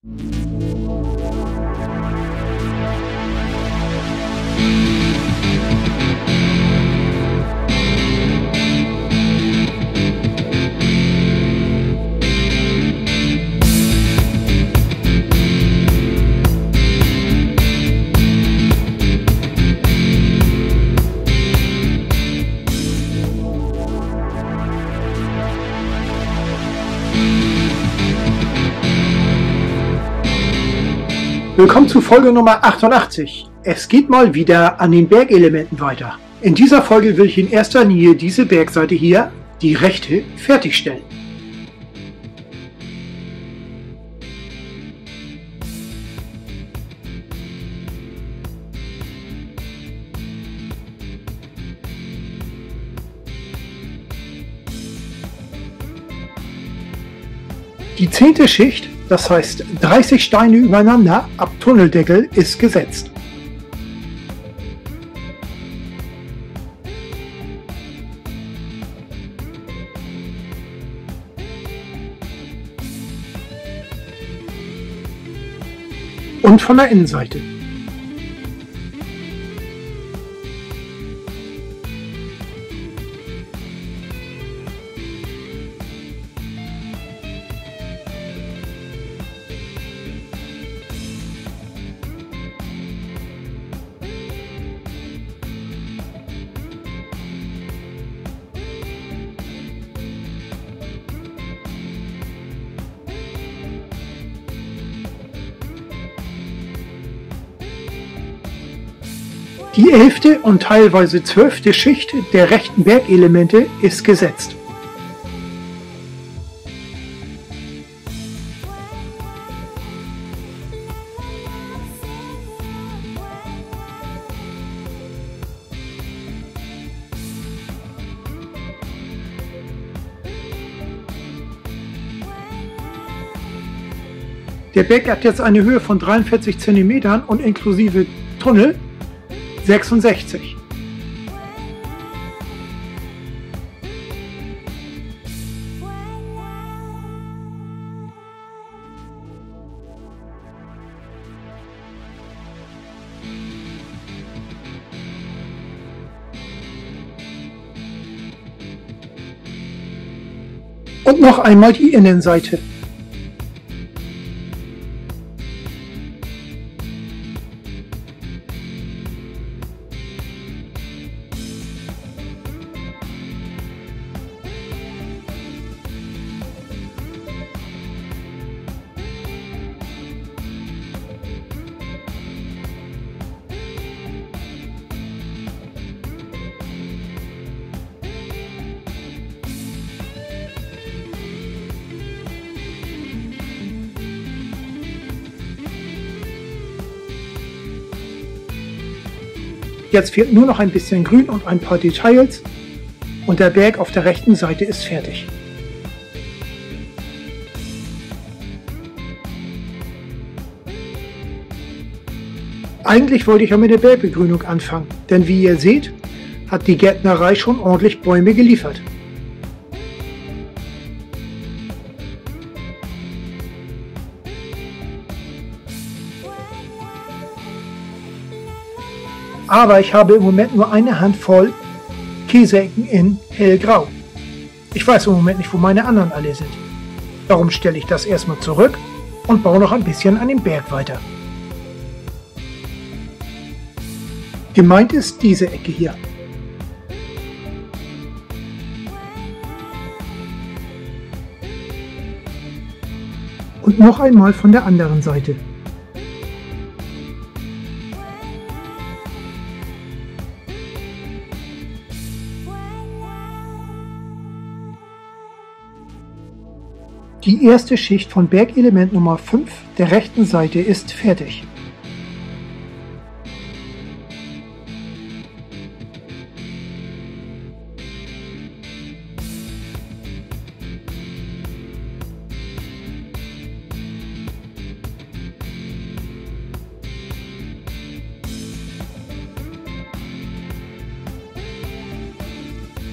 Willkommen zu Folge Nummer 88. Es geht mal wieder an den Bergelementen weiter. In dieser Folge will ich in erster Linie diese Bergseite hier, die rechte, fertigstellen. Die 10. Schicht, das heißt 30 Steine übereinander ab Tunneldeckel, ist gesetzt. Und von der Innenseite. Die 11. und teilweise 12. Schicht der rechten Bergelemente ist gesetzt. Der Berg hat jetzt eine Höhe von 43 cm und inklusive Tunnel 66. Und noch einmal die Innenseite. Jetzt fehlt nur noch ein bisschen Grün und ein paar Details und der Berg auf der rechten Seite ist fertig. Eigentlich wollte ich ja mit der Bergbegrünung anfangen, denn wie ihr seht, hat die Gärtnerei schon ordentlich Bäume geliefert. Aber ich habe im Moment nur eine Handvoll Käseecken in hellgrau. Ich weiß im Moment nicht, wo meine anderen alle sind. Darum stelle ich das erstmal zurück und baue noch ein bisschen an dem Berg weiter. Gemeint ist diese Ecke hier. Und noch einmal von der anderen Seite. Die erste Schicht von Bergelement Nummer 5 der rechten Seite ist fertig.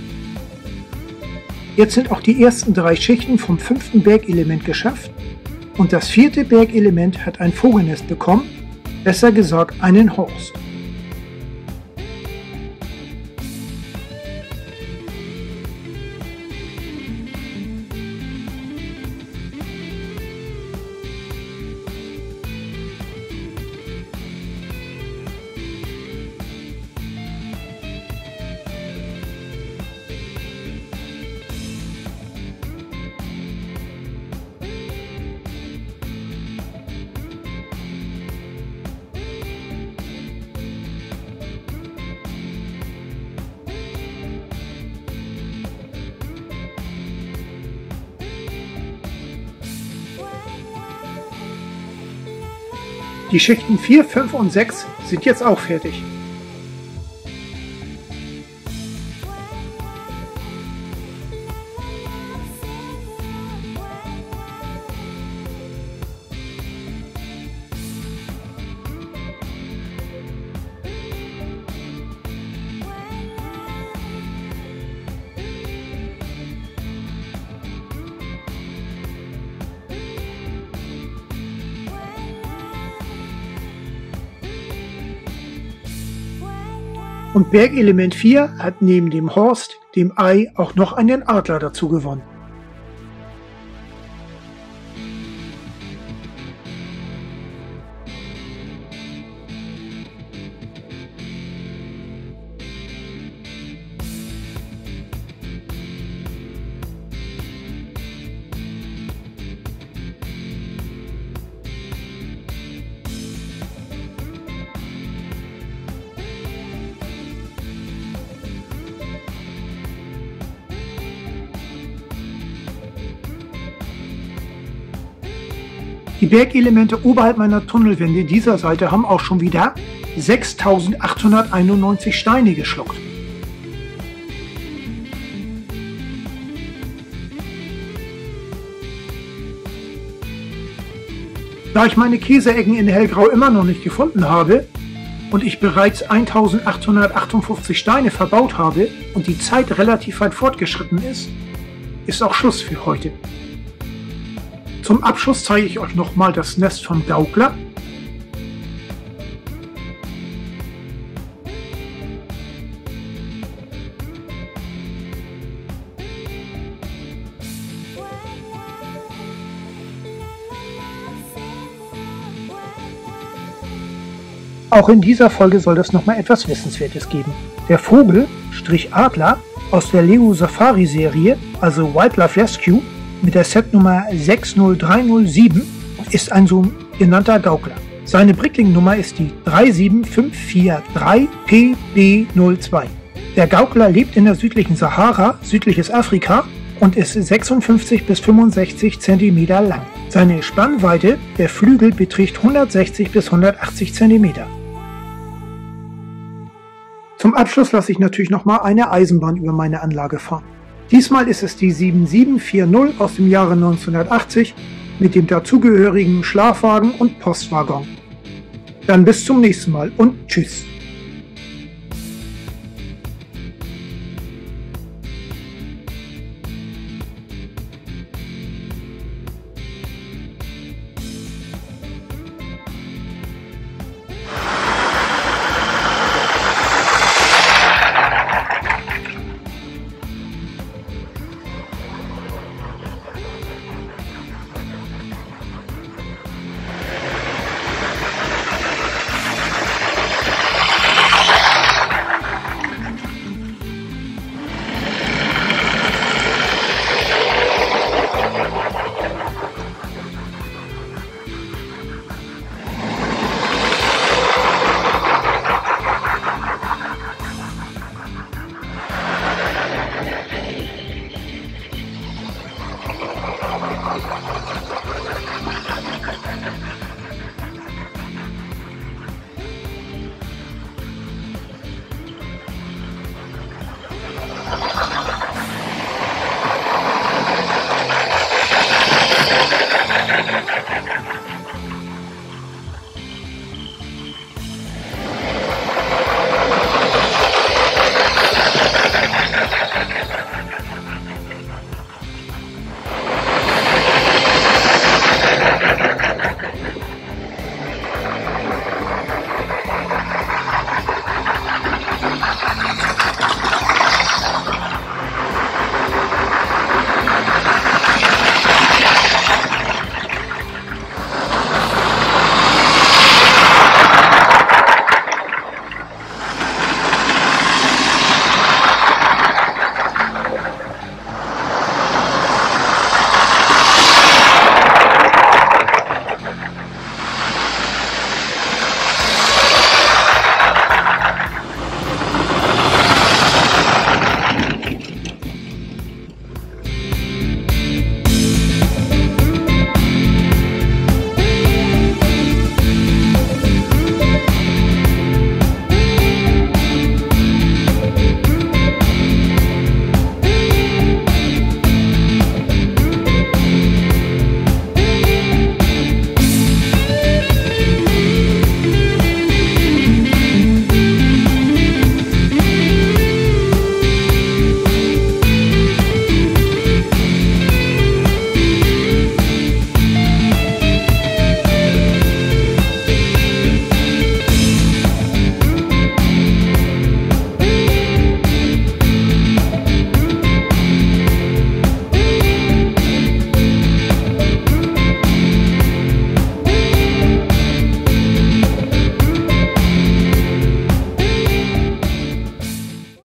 Jetzt sind auch die ersten 3 Schichten vom 5. Bergelement geschafft Und das vierte Bergelement hat ein Vogelnest bekommen, besser gesagt einen Horst. Die Schichten 4, 5 und 6 sind jetzt auch fertig. Und Bergelement 4 hat neben dem Horst, dem Ei, auch noch einen Adler dazu gewonnen. Die Bergelemente oberhalb meiner Tunnelwände dieser Seite haben auch schon wieder 6.891 Steine geschluckt. Da ich meine Käseecken in Hellgrau immer noch nicht gefunden habe und ich bereits 1.858 Steine verbaut habe und die Zeit relativ weit fortgeschritten ist auch Schluss für heute. Zum Abschluss zeige ich euch nochmal das Nest vom Gaukler. Auch in dieser Folge soll es nochmal etwas Wissenswertes geben. Der Vogel, Adler, aus der Lego Safari Serie, also Wildlife Rescue, mit der Setnummer 60307 ist ein sogenannter Gaukler. Seine Brickling-Nummer ist die 37543PB02. Der Gaukler lebt in der südlichen Sahara, südliches Afrika und ist 56 bis 65 cm lang. Seine Spannweite der Flügel beträgt 160 bis 180 cm. Zum Abschluss lasse ich natürlich nochmal eine Eisenbahn über meine Anlage fahren. Diesmal ist es die 7740 aus dem Jahre 1980 mit dem dazugehörigen Schlafwagen und Postwaggon. Dann bis zum nächsten Mal und tschüss.